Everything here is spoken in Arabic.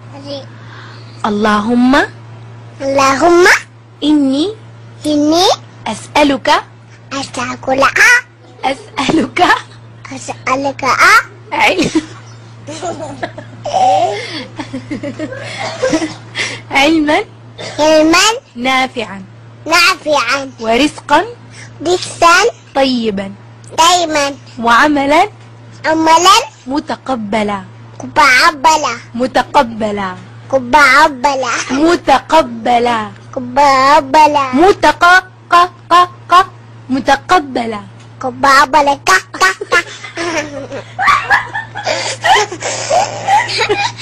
اللهم إني أسألك علما نافعا ورزقا طيبا وعملا متقبلا متقبلا